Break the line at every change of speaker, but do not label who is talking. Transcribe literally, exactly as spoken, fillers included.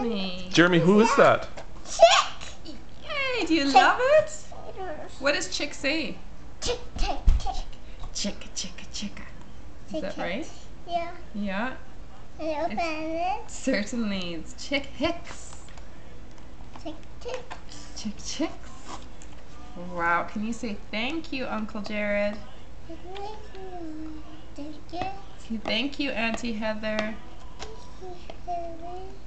Jeremy.
Jeremy, who is that?
Chick! Yay, do you
Chick.
love it? What does Chick say?
Chick, chick, chick.
Chicka, chicka, chicka. Is
Chick,
that
chick.
right?
Yeah.
Yeah,
And open it.
certainly. It's Chick Hicks.
Chick, chick.
Chick Chicks. Wow, can you say thank you, Uncle Jared?
Thank you.
Thank you, Auntie Heather.
Thank you.